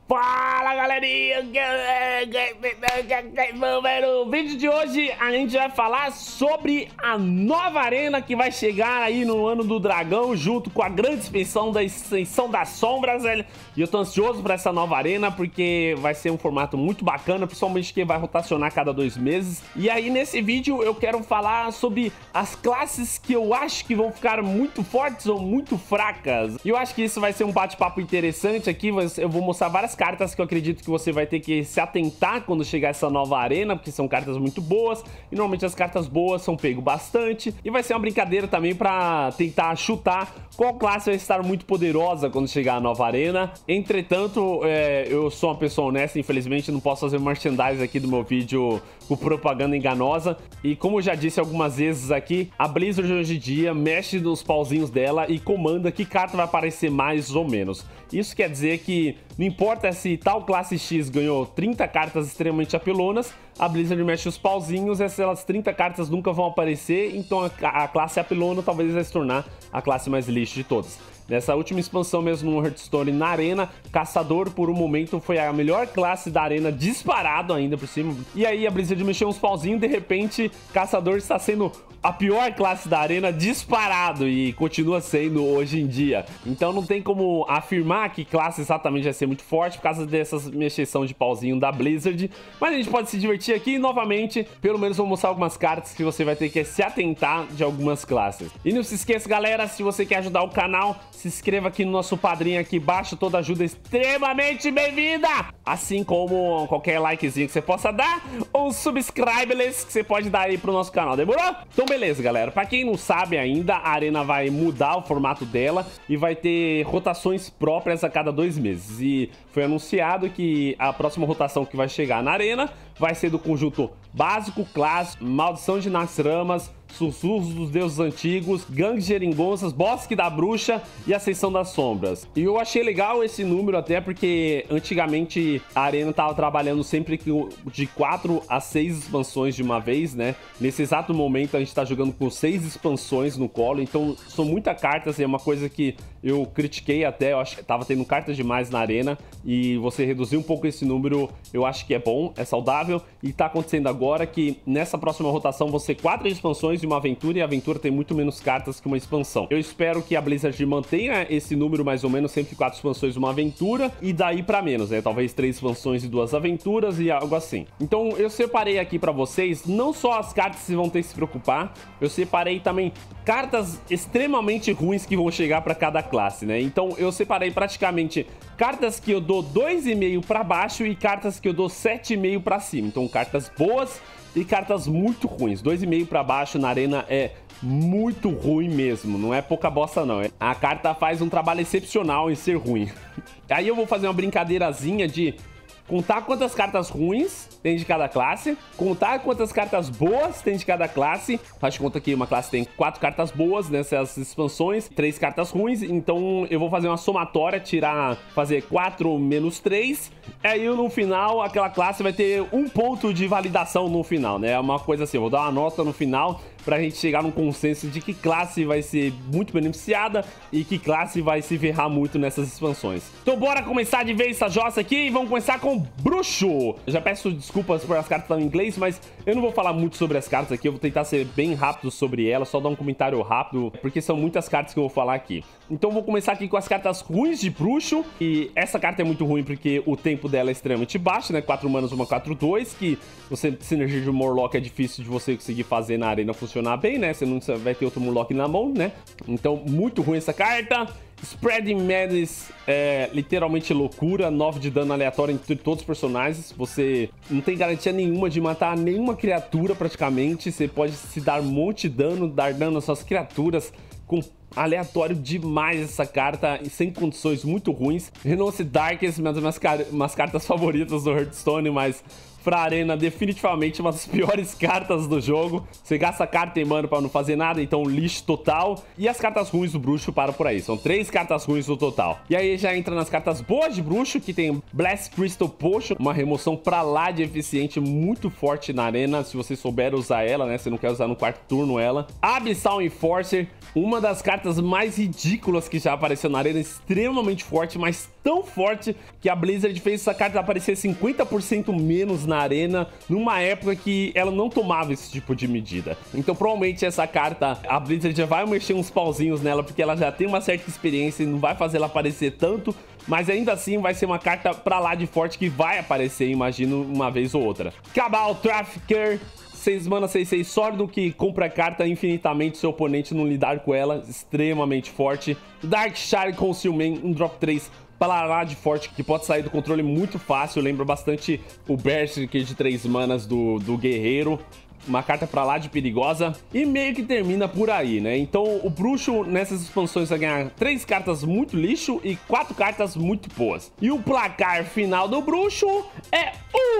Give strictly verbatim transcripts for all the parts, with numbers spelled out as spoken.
Fala galerinha, no vídeo de hoje a gente vai falar sobre a nova arena que vai chegar aí no ano do dragão, junto com a grande expansão da extensão das sombras, velho. E eu tô ansioso pra essa nova arena porque vai ser um formato muito bacana, principalmente que vai rotacionar cada dois meses. E aí nesse vídeo eu quero falar sobre as classes que eu acho que vão ficar muito fortes ou muito fracas. E eu acho que isso vai ser um bate-papo interessante aqui. Eu vou mostrar várias cartas que eu acredito que você vai ter que se atentar quando chegar essa nova arena, porque são cartas muito boas, e normalmente as cartas boas são pego bastante, e vai ser uma brincadeira também pra tentar chutar qual classe vai estar muito poderosa quando chegar a nova arena. Entretanto, é, eu sou uma pessoa honesta, infelizmente não posso fazer merchandise aqui do meu vídeo com propaganda enganosa, e como eu já disse algumas vezes aqui, a Blizzard hoje em dia mexe nos pauzinhos dela e comanda que carta vai aparecer mais ou menos. Isso quer dizer que não importa se tal classe X ganhou trinta cartas extremamente apelonas, a Blizzard mexe os pauzinhos, essas trinta cartas nunca vão aparecer, então a, a classe apelona talvez vai se tornar a classe mais lixo de todas. Nessa última expansão mesmo no Hearthstone, na arena, Caçador por um momento foi a melhor classe da arena, disparado ainda por cima. E aí a Blizzard mexeu uns pauzinhos, de repente Caçador está sendo a pior classe da arena, disparado, e continua sendo hoje em dia. Então não tem como afirmar que classe exatamente vai ser muito forte por causa dessas mexeção de pauzinho da Blizzard. Mas a gente pode se divertir aqui e novamente, pelo menos vou mostrar algumas cartas que você vai ter que se atentar de algumas classes. E não se esqueça, galera, se você quer ajudar o canal, se inscreva aqui no nosso padrinho aqui embaixo, toda ajuda é extremamente bem-vinda! Assim como qualquer likezinho que você possa dar, ou subscribe-less que você pode dar aí pro nosso canal, demorou? Então beleza, galera, pra quem não sabe ainda, a arena vai mudar o formato dela e vai ter rotações próprias a cada dois meses. E foi anunciado que a próxima rotação que vai chegar na arena vai ser do conjunto básico, clássico, Maldição de Naxxramas, Sussurros dos Deuses Antigos, Gangue de Geringonças, Bosque da Bruxa e Ascensão das Sombras. E eu achei legal esse número até porque antigamente a arena tava trabalhando sempre de quatro a seis expansões de uma vez, né? Nesse exato momento a gente tá jogando com seis expansões no colo, então são muitas cartas e é uma coisa que eu critiquei até, eu acho que tava tendo cartas demais na arena, e você reduzir um pouco esse número eu acho que é bom, é saudável, e tá acontecendo agora que nessa próxima rotação vão ser quatro expansões e uma aventura, e a aventura tem muito menos cartas que uma expansão. Eu espero que a Blizzard mantenha esse número mais ou menos, sempre quatro expansões e uma aventura, e daí pra menos, né? Talvez três expansões e duas aventuras e algo assim. Então eu separei aqui pra vocês, não só as cartas que vão ter que se preocupar, eu separei também cartas extremamente ruins que vão chegar pra cada classe, né? Então eu separei praticamente cartas que eu dou dois e meio pra baixo e cartas que eu dou sete e meio pra cima. Então cartas boas e cartas muito ruins. dois e meio pra baixo na arena é muito ruim mesmo, não é pouca bosta não. A carta faz um trabalho excepcional em ser ruim. Aí eu vou fazer uma brincadeirazinha de contar quantas cartas ruins tem de cada classe, contar quantas cartas boas tem de cada classe. Faz de conta que uma classe tem quatro cartas boas nessas expansões, três cartas ruins, então eu vou fazer uma somatória, tirar, fazer quatro menos três, aí no final aquela classe vai ter um ponto de validação no final, né? É uma coisa assim, eu vou dar uma nota no final pra gente chegar num consenso de que classe vai ser muito beneficiada e que classe vai se ferrar muito nessas expansões. Então bora começar de vez essa jossa aqui e vamos começar com Bruxo. Eu já peço desculpas por as cartas estarem em inglês, mas eu não vou falar muito sobre as cartas aqui, eu vou tentar ser bem rápido sobre elas, só dar um comentário rápido, porque são muitas cartas que eu vou falar aqui. Então vou começar aqui com as cartas ruins de Bruxo, e essa carta é muito ruim porque o tempo dela é extremamente baixo, né? quatro manas, uma quatro dois, que você, sinergia de Murloc é difícil de você conseguir fazer na arena funcionar bem, né? Você não vai ter outro Murloc na mão, né? Então muito ruim essa carta. Spreading Madness é literalmente loucura, nove de dano aleatório entre todos os personagens. Você não tem garantia nenhuma de matar nenhuma criatura praticamente. Você pode se dar um monte de dano, dar dano às suas criaturas com aleatório demais essa carta e sem condições muito ruins. Renounce Darkness, uma das minhas, car minhas cartas favoritas do Hearthstone, mas pra arena definitivamente uma das piores cartas do jogo. Você gasta carta e mana pra não fazer nada, então lixo total. E as cartas ruins do Bruxo param por aí, são três cartas ruins no total. E aí já entra nas cartas boas de Bruxo, que tem Blast Crystal Potion, uma remoção pra lá de eficiente, muito forte na arena, se você souber usar ela, né? Você não quer usar no quarto turno ela. Abyssal Enforcer, uma das cartas mais ridículas que já apareceu na arena, extremamente forte, mas tão forte que a Blizzard fez essa carta aparecer cinquenta por cento menos na arena, numa época que ela não tomava esse tipo de medida. Então provavelmente essa carta, a Blizzard já vai mexer uns pauzinhos nela, porque ela já tem uma certa experiência e não vai fazer ela aparecer tanto, mas ainda assim vai ser uma carta pra lá de forte que vai aparecer, imagino, uma vez ou outra. Cabal Trafficker, seis mana, seis seis sólido, que compra a carta infinitamente, seu oponente não lidar com ela, extremamente forte. Darkshire Concealment, um drop três para lá de forte, que pode sair do controle muito fácil, lembra bastante o Berserker de três manas do, do Guerreiro. Uma carta pra lá de perigosa. E meio que termina por aí, né? Então o bruxo nessas expansões vai ganhar três cartas muito lixo e quatro cartas muito boas. E o placar final do bruxo é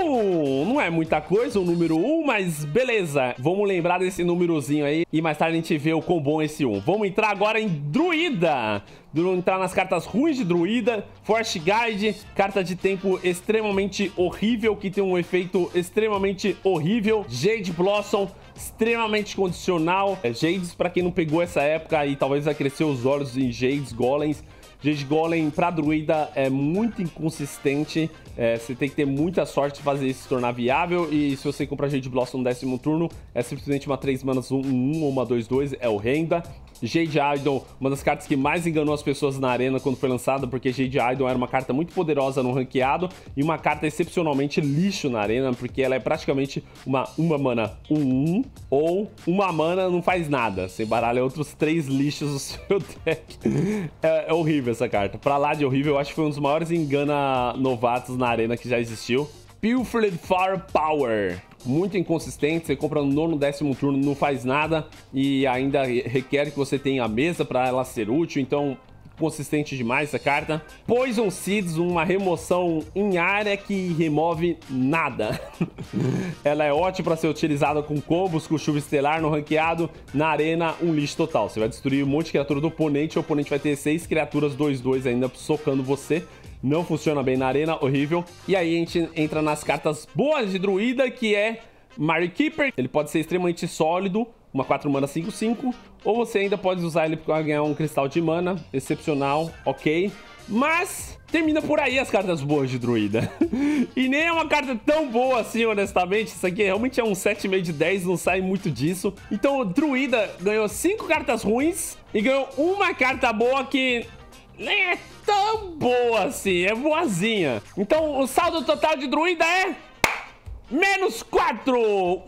um. Não é muita coisa o número um, mas beleza. Vamos lembrar desse númerozinho aí e mais tarde a gente vê o quão bom é esse um. Vamos entrar agora em Druida. Vamos entrar nas cartas ruins de Druida. Force Guide, carta de tempo extremamente horrível, que tem um efeito extremamente horrível. Jade Blossom, extremamente condicional. É, Jades, pra quem não pegou essa época e talvez vai crescer os olhos em Jades Golems. Jade Golem pra Druida é muito inconsistente. É, você tem que ter muita sorte de fazer isso se tornar viável. E se você comprar Jade Blossom no décimo turno, é simplesmente uma três manas um um ou uma dois dois, é horrenda. Jade Idol, uma das cartas que mais enganou as pessoas na arena quando foi lançada, porque Jade Idol era uma carta muito poderosa no ranqueado e uma carta excepcionalmente lixo na arena, porque ela é praticamente uma uma mana um um ou uma mana não faz nada. Você baralha outros três lixos no seu deck. É, é horrível essa carta. Pra lá de horrível, eu acho que foi um dos maiores engana novatos na arena que já existiu. Pilfered Firepower, muito inconsistente, você compra no nono, décimo turno, não faz nada e ainda requer que você tenha a mesa para ela ser útil, então consistente demais essa carta. Poison Seeds, uma remoção em área que remove nada. Ela é ótima para ser utilizada com combos, com chuva estelar no ranqueado, na arena, um lixo total. Você vai destruir um monte de criatura do oponente, o oponente vai ter seis criaturas dois dois ainda socando você. Não funciona bem na arena, horrível. E aí a gente entra nas cartas boas de Druida, que é Mary Keeper. Ele pode ser extremamente sólido, uma quatro mana cinco cinco, ou você ainda pode usar ele para ganhar um cristal de mana, excepcional, ok. Mas termina por aí as cartas boas de Druida. E nem é uma carta tão boa assim, honestamente. Isso aqui realmente é um sete e meio de dez, não sai muito disso. Então o Druida ganhou cinco cartas ruins e ganhou uma carta boa que nem é tão boa assim, é boazinha. Então o saldo total de Druida é menos quatro.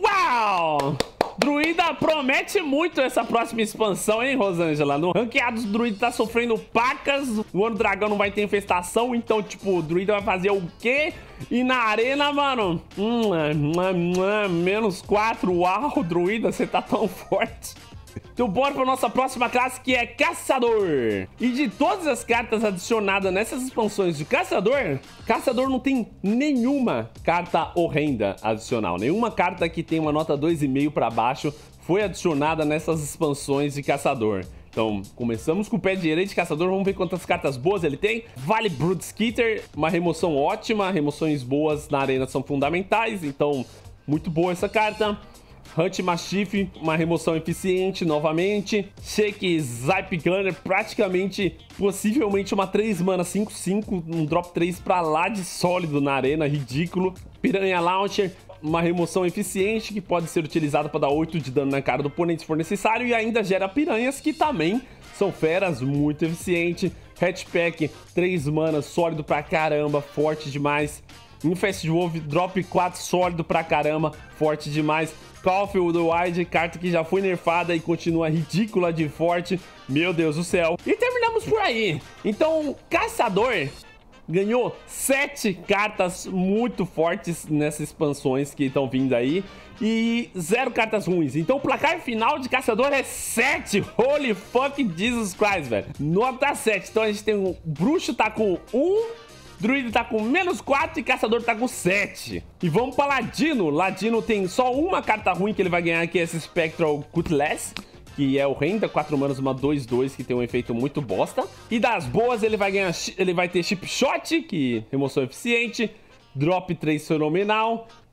Uau! Druida promete muito essa próxima expansão, hein, Rosângela? No ranqueados, o Druida tá sofrendo pacas. No ano dragão não vai ter infestação. Então, tipo, o Druida vai fazer o quê? E na arena, mano, hum, hum, hum, menos quatro. Uau, Druida, você tá tão forte. Então bora para nossa próxima classe, que é Caçador. E de todas as cartas adicionadas nessas expansões de Caçador, Caçador não tem nenhuma carta horrenda adicional. Nenhuma carta que tem uma nota dois e meio para baixo foi adicionada nessas expansões de Caçador. Então, começamos com o pé direito de Caçador, vamos ver quantas cartas boas ele tem. Vale Broodskitter, uma remoção ótima, remoções boas na arena são fundamentais, então muito boa essa carta. Hunt Mastiff, uma remoção eficiente novamente. Shake Zipe Gunner, praticamente, possivelmente uma três mana cinco cinco, um drop três pra lá de sólido na arena, ridículo. Piranha Launcher, uma remoção eficiente que pode ser utilizada para dar oito de dano na cara do oponente se for necessário e ainda gera piranhas que também são feras, muito eficiente. Hatchpack, três mana, sólido pra caramba, forte demais. Infest Wolf, drop quatro, sólido pra caramba, forte demais. Call of the Wild, carta que já foi nerfada e continua ridícula de forte. Meu Deus do céu. E terminamos por aí. Então, Caçador ganhou sete cartas muito fortes nessas expansões que estão vindo aí. E zero cartas ruins. Então o placar final de Caçador é sete. Holy fuck Jesus Christ, velho. Nota sete. Então a gente tem um Bruxo tá com um. Druida tá com menos quatro e Caçador tá com sete. E vamos pra Ladino. Ladino tem só uma carta ruim que ele vai ganhar, que é esse Spectral Cutlass, que é horrenda, quatro manas, uma dois dois, que tem um efeito muito bosta. E das boas ele vai ganhar, ele vai ter Chip Shot, que remoção eficiente, Drop três fenomenal,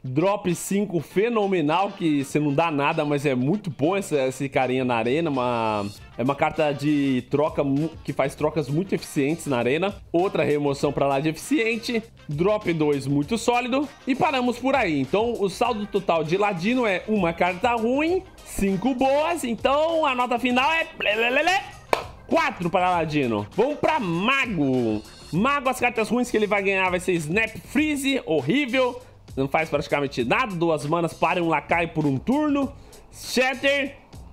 Drop cinco fenomenal, que você não dá nada, mas é muito bom esse, esse carinha na arena. Uma, é uma carta de troca que faz trocas muito eficientes na arena. Outra remoção pra lá de eficiente. Drop dois muito sólido. E paramos por aí. Então o saldo total de Ladino é uma carta ruim, cinco boas. Então a nota final é quatro para Ladino. Vamos pra Mago. Mago, as cartas ruins que ele vai ganhar vai ser Snap Freeze, horrível. Não faz praticamente nada. Duas manas para um lacaio por um turno. Shatter.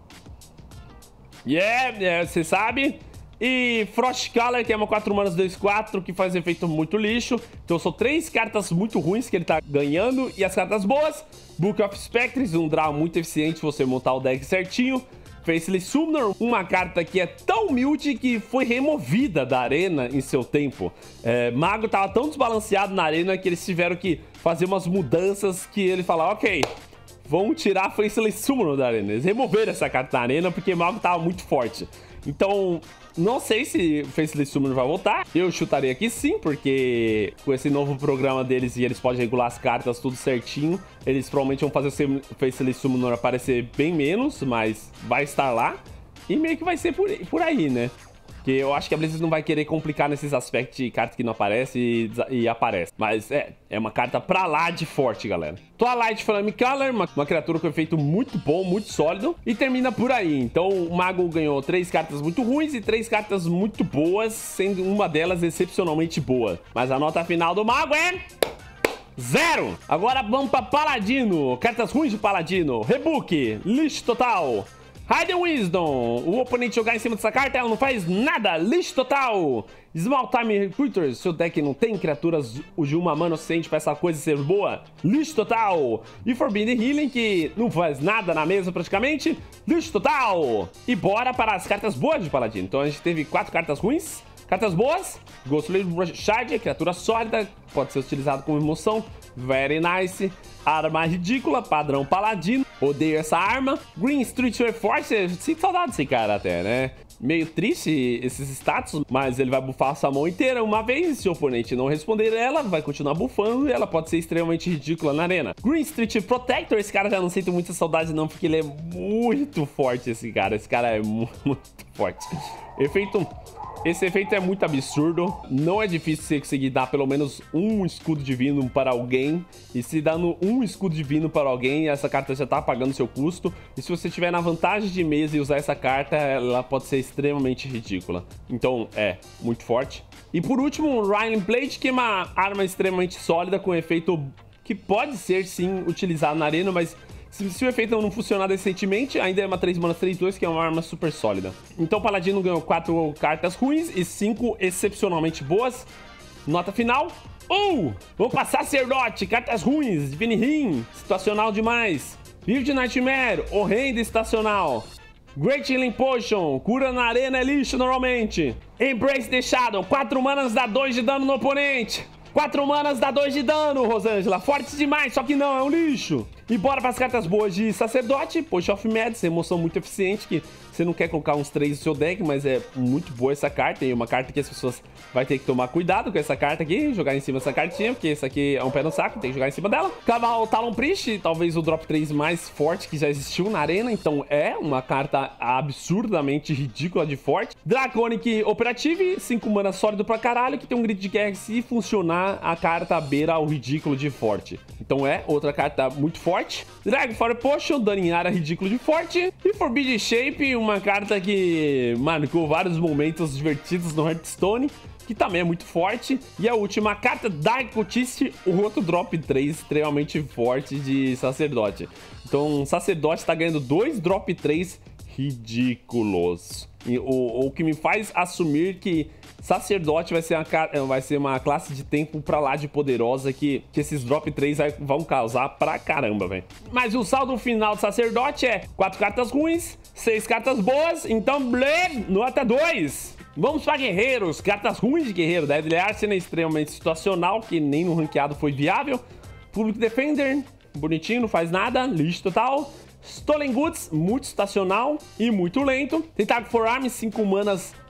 Yeah, yeah, você sabe. E Frostcaller, que é uma quatro manas dois quatro, que faz efeito muito lixo. Então são três cartas muito ruins que ele tá ganhando. E as cartas boas: Book of Spectres, um draw muito eficiente se você montar o deck certinho. Faceless Summoner, uma carta que é tão humilde que foi removida da arena em seu tempo. É, Mago tava tão desbalanceado na arena que eles tiveram que fazer umas mudanças que ele falou, ok, vamos tirar a Faceless Summoner da arena. Eles removeram essa carta na arena porque Mago tava muito forte. Então, não sei se o Faceless Summoner vai voltar. Eu chutaria aqui sim, porque com esse novo programa deles e eles podem regular as cartas tudo certinho, eles provavelmente vão fazer o Faceless Summoner aparecer bem menos, mas vai estar lá. E meio que vai ser por, por aí, né? Porque eu acho que a Blizzard não vai querer complicar nesses aspectos de carta que não aparece e, e aparece. Mas é, é uma carta pra lá de forte, galera. Twilight Flamecaller, uma, uma criatura com efeito muito bom, muito sólido. E termina por aí. Então o Mago ganhou três cartas muito ruins e três cartas muito boas, sendo uma delas excepcionalmente boa. Mas a nota final do Mago é... zero! Agora vamos pra Paladino. Cartas ruins de Paladino. Rebook, lixo total. Hidden Wisdom, o oponente jogar em cima dessa carta, ela não faz nada, lixo total. Small Time Recruiters, seu deck não tem criaturas de uma mana suficiente pra essa coisa ser boa, lixo total. E Forbidden Healing, que não faz nada na mesa praticamente, lixo total. E bora para as cartas boas de Paladino. Então a gente teve quatro cartas ruins. Cartas boas: Ghostly Shard, criatura sólida, pode ser utilizado como emoção, very nice. Arma ridícula, padrão Paladino, odeio essa arma. Green Street Force, sinto saudade desse cara até, né? Meio triste esses status, mas ele vai bufar a sua mão inteira uma vez, e se o oponente não responder ela, vai continuar bufando e ela pode ser extremamente ridícula na arena. Green Street Protector, esse cara já não sinto muita saudade não, porque ele é muito forte, esse cara, esse cara é muito forte. Efeito... Esse efeito é muito absurdo, não é difícil você conseguir dar pelo menos um escudo divino para alguém. E se dando um escudo divino para alguém, essa carta já tá pagando seu custo. E se você tiver na vantagem de mesa e usar essa carta, ela pode ser extremamente ridícula. Então, é, muito forte. E por último, o Ryling Blade, que é uma arma extremamente sólida com efeito que pode ser sim utilizado na arena, mas... Se, se o efeito não funcionar decentemente, ainda é uma três manas três dois, que é uma arma super sólida. Então o Paladino ganhou quatro cartas ruins e cinco excepcionalmente boas. Nota final: um! Vamos passar Sacerdote, cartas ruins. Divine Rim, situacional demais. Vivid Nightmare, horrendo e estacional. Great Healing Potion, cura na arena é lixo normalmente. Embrace the Shadow, quatro manas dá dois de dano no oponente. quatro manas dá dois de dano, Rosângela. Forte demais, só que não, é um lixo. E bora para as cartas boas de Sacerdote. Potion of Madness, emoção muito eficiente, que você não quer colocar uns três no seu deck, mas é muito boa essa carta. E uma carta que as pessoas vão ter que tomar cuidado com essa carta aqui, jogar em cima dessa cartinha, porque essa aqui é um pé no saco, tem que jogar em cima dela. Cavalo Talon Priest, talvez o drop três mais forte que já existiu na arena, então é uma carta absurdamente ridícula de forte. Draconic Operative, cinco mana sólido pra caralho, que tem um grid de guerra. Se funcionar, a carta beira o ridículo de forte. Então é outra carta muito forte. Drag Fire Potion, dano em área ridículo de forte. E Forbidden Shape, uma carta que marcou vários momentos divertidos no Hearthstone, que também é muito forte. E a última carta, Dark Cultist, o outro drop três extremamente forte de Sacerdote. Então Sacerdote tá ganhando dois drop três ridículos. E o, o que me faz assumir que Sacerdote vai ser uma, vai ser uma classe de tempo pra lá de poderosa que, que esses drop três vão causar pra caramba, velho. Mas o saldo final do Sacerdote é quatro cartas ruins, seis cartas boas, então blé, nota dois. Vamos para Guerreiros, cartas ruins de Guerreiro. Deadly Arsenal, extremamente situacional, que nem no ranqueado foi viável. Public Defender, bonitinho, não faz nada, lixo total. Stolen Goods, muito estacional e muito lento. Tentacle for Arms, cinco manas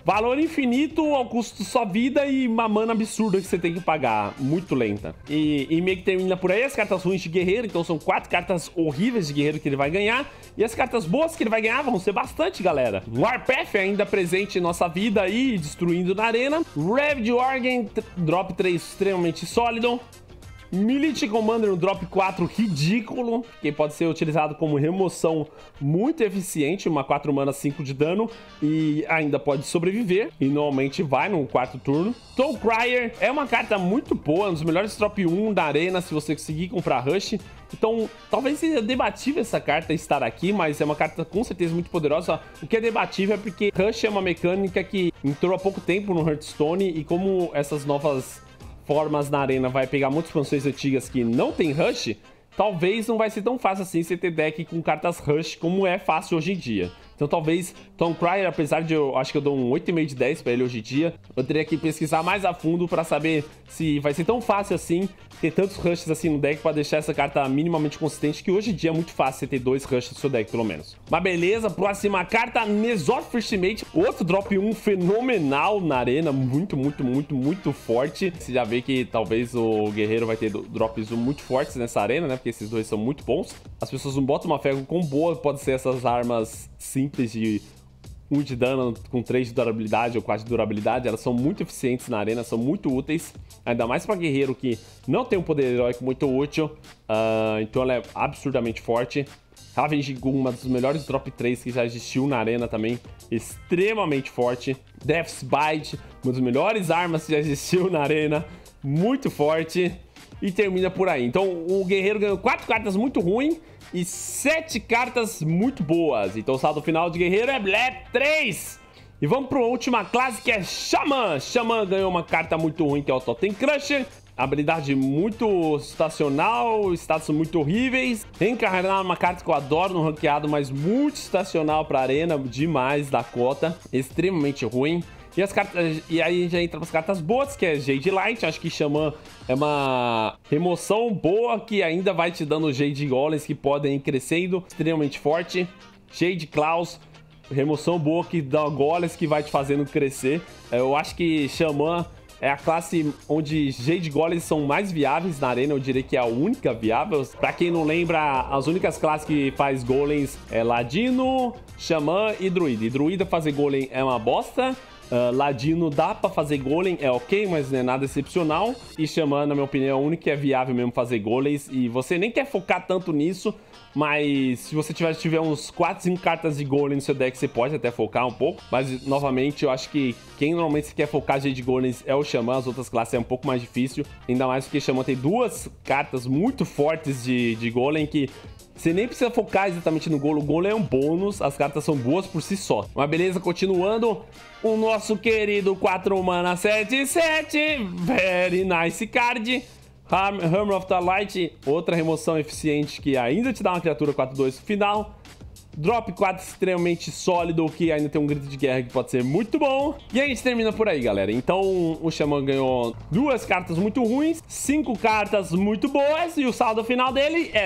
Valor infinito ao custo de sua vida e uma mana absurda que você tem que pagar. Muito lenta. E, e meio que termina por aí as cartas ruins de guerreiro. Então são quatro cartas horríveis de guerreiro que ele vai ganhar. E as cartas boas que ele vai ganhar vão ser bastante, galera. Warpath ainda presente em nossa vida aí, destruindo na arena. Ravage Organ, drop três extremamente sólido. Military Commander no drop quatro ridículo, que pode ser utilizado como remoção muito eficiente, uma quatro mana cinco de dano e ainda pode sobreviver e normalmente vai no quarto turno. Soul Crier é uma carta muito boa, um dos melhores drop um da arena se você conseguir comprar Rush. Então, talvez seja debatível essa carta estar aqui, mas é uma carta com certeza muito poderosa. O que é debatível é porque Rush é uma mecânica que entrou há pouco tempo no Hearthstone e como essas novas formas na arena vai pegar muitas expansões antigas que não tem Rush, talvez não vai ser tão fácil assim você ter deck com cartas Rush como é fácil hoje em dia. Então talvez Tom Crier, apesar de eu acho que eu dou um oito vírgula cinco de dez pra ele hoje em dia, eu teria que pesquisar mais a fundo pra saber se vai ser tão fácil assim ter tantos rushes assim no deck pra deixar essa carta minimamente consistente, que hoje em dia é muito fácil você ter dois rushes no seu deck, pelo menos. Mas beleza, próxima carta, Mesop First Mate, outro drop um fenomenal na arena, muito, muito, muito, muito forte. Você já vê que talvez o guerreiro vai ter drops muito fortes nessa arena, né, porque esses dois são muito bons. As pessoas não botam uma fé com boa, pode ser essas armas simples de um de dano com três de durabilidade ou quatro de durabilidade. Elas são muito eficientes na arena, são muito úteis, ainda mais para guerreiro que não tem um poder heróico muito útil. Uh, então ela é absurdamente forte. Ravage, uma dos melhores drop três que já existiu na arena também, extremamente forte. Death's Bite, uma das melhores armas que já existiu na arena, muito forte. E termina por aí. Então o guerreiro ganhou quatro cartas muito ruins e sete cartas muito boas. Então o saldo final de guerreiro é Blé três. E vamos para a última classe, que é Xamã. Xamã ganhou uma carta muito ruim, que é o Totem Crusher. Habilidade muito estacional, status muito horríveis. Reencarnar uma carta que eu adoro no ranqueado, mas muito estacional para arena, demais da cota. Extremamente ruim. E, as cartas, e aí já entra as cartas boas, que é Jade Light. Acho que Xamã é uma remoção boa, que ainda vai te dando Jade Golems que podem ir crescendo, extremamente forte. Jade Claws, remoção boa que dá Golems que vai te fazendo crescer. Eu acho que Xamã é a classe onde Jade Golems são mais viáveis na arena. Eu diria que é a única viável. Pra quem não lembra, as únicas classes que faz Golems é Ladino, Xamã e Druida. E Druida fazer Golem é uma bosta. Uh, Ladino dá pra fazer Golem, é ok, mas não é nada excepcional. E Xamã, na minha opinião, é o único que é viável mesmo fazer Golems. E você nem quer focar tanto nisso, mas se você tiver, tiver uns quatro, cinco cartas de Golem no seu deck, você pode até focar um pouco. Mas, novamente, eu acho que quem normalmente quer focar de Golems é o Xamã. As outras classes é um pouco mais difícil. Ainda mais porque Xamã tem duas cartas muito fortes de, de Golem que você nem precisa focar exatamente no Golem. O Golem é um bônus, as cartas são boas por si só. Mas beleza, continuando, o nosso querido quatro mana sete sete, very nice card. Hammer of the Light, outra remoção eficiente que ainda te dá uma criatura quatro dois no final. Drop quatro extremamente sólido, que ainda tem um grito de guerra que pode ser muito bom. E a gente termina por aí, galera. Então o Xamã ganhou duas cartas muito ruins, cinco cartas muito boas, e o saldo final dele é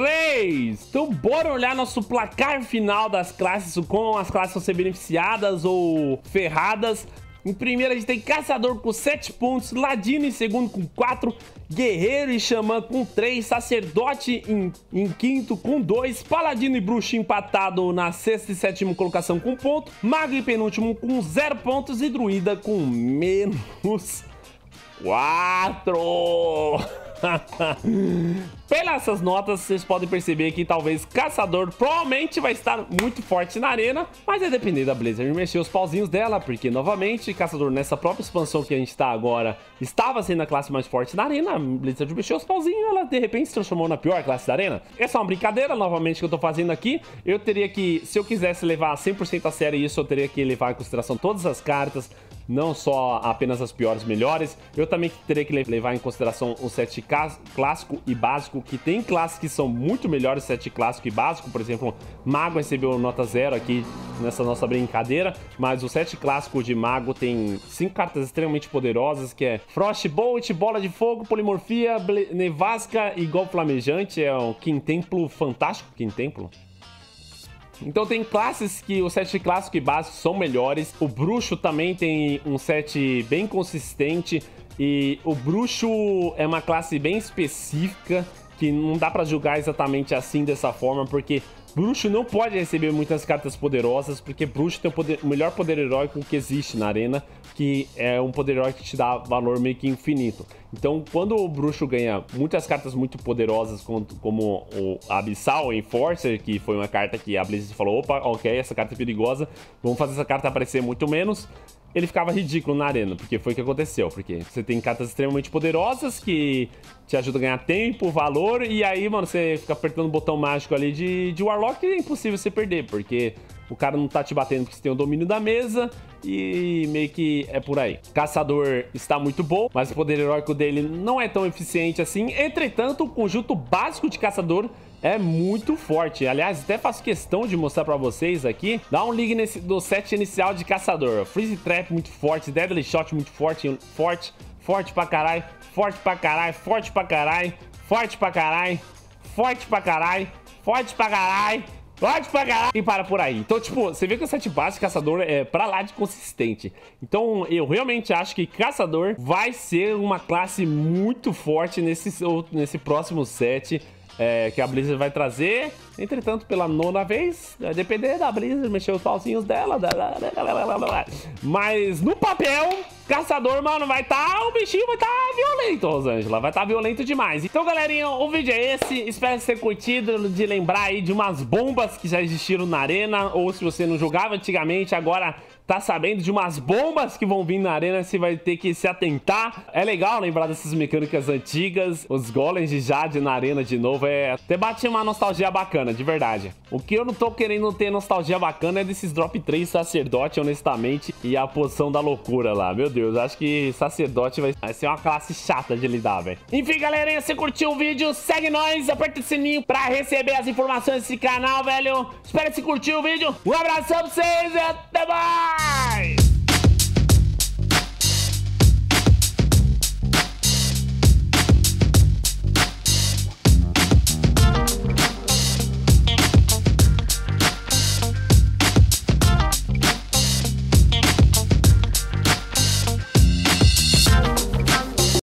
três. Então bora olhar nosso placar final das classes, como as classes vão ser beneficiadas ou ferradas. Em primeiro a gente tem Caçador com sete pontos, Ladino em segundo com quatro, Guerreiro e Xamã com três, Sacerdote em, em quinto com dois, Paladino e Bruxo empatado na sexta e sétima colocação com ponto, Mago em penúltimo com zero pontos e Druida com menos quatro. Pelas notas, vocês podem perceber que talvez Caçador provavelmente vai estar muito forte na arena, mas é depender da Blizzard mexer os pauzinhos dela, porque novamente Caçador nessa própria expansão que a gente tá agora estava sendo a classe mais forte na arena. A Blizzard mexeu os pauzinhos, ela de repente se transformou na pior classe da arena. Essa é uma brincadeira novamente que eu tô fazendo aqui. Eu teria que, se eu quisesse levar cem por cento a sério isso, eu teria que levar em consideração todas as cartas, não só apenas as piores melhores. Eu também teria que levar em consideração o set clássico e básico, que tem classes que são muito melhores, set clássico e básico. Por exemplo, Mago recebeu nota zero aqui nessa nossa brincadeira, mas o set clássico de Mago tem cinco cartas extremamente poderosas, que é Frostbolt, Bola de Fogo, Polimorfia, Nevasca e Golpe Flamejante. É o Quintemplo fantástico, Quintemplo. Então tem classes que o set clássico e básico são melhores. O bruxo também tem um set bem consistente. E o bruxo é uma classe bem específica, que não dá pra julgar exatamente assim, dessa forma, porque bruxo não pode receber muitas cartas poderosas, porque bruxo tem o, poder, o melhor poder heróico que existe na arena, que é um poder heróico que te dá valor meio que infinito. Então, quando o bruxo ganha muitas cartas muito poderosas, como, como o Abyssal Enforcer, que foi uma carta que a Blizzard falou, opa, ok, essa carta é perigosa, vamos fazer essa carta aparecer muito menos, ele ficava ridículo na arena, porque foi o que aconteceu, porque você tem cartas extremamente poderosas que te ajudam a ganhar tempo, valor, e aí, mano, você fica apertando o botão mágico ali de, de Warlock e é impossível você perder, porque o cara não tá te batendo porque você tem o domínio da mesa e meio que é por aí. Caçador está muito bom, mas o poder heróico dele não é tão eficiente assim. Entretanto, o conjunto básico de Caçador é muito forte. Aliás, até faço questão de mostrar pra vocês aqui. Dá um ligue nesse, do set inicial de Caçador. Freeze Trap muito forte, Deadly Shot muito forte, forte, forte pra caralho, forte pra caralho, forte pra caralho, forte pra caralho, forte pra caralho, forte pra caralho, forte pra caralho, e para por aí. Então, tipo, você vê que o set básico de Caçador é pra lá de consistente. Então, eu realmente acho que Caçador vai ser uma classe muito forte nesse, nesse próximo set. É, que a Blizzard vai trazer, entretanto, pela nona vez, vai depender da Blizzard, mexer os pauzinhos dela, mas no papel, Caçador, mano, vai tá, o bichinho vai tá violento, Rosângela, vai tá violento demais. Então, galerinha, o vídeo é esse, espero que você tenha curtido, de lembrar aí de umas bombas que já existiram na arena, ou se você não jogava antigamente, agora tá sabendo de umas bombas que vão vir na arena, você vai ter que se atentar. É legal lembrar dessas mecânicas antigas, os golems de Jade na arena de novo, é até bate uma nostalgia bacana, de verdade. O que eu não tô querendo ter nostalgia bacana é desses drop três sacerdote, honestamente, e a poção da loucura lá. Meu Deus, acho que sacerdote vai ser uma classe chata de lidar, velho. Enfim, galerinha, se curtiu o vídeo, segue nós, aperta o sininho pra receber as informações desse canal, velho. Espero que você curtiu o vídeo. Um abração pra vocês e até mais!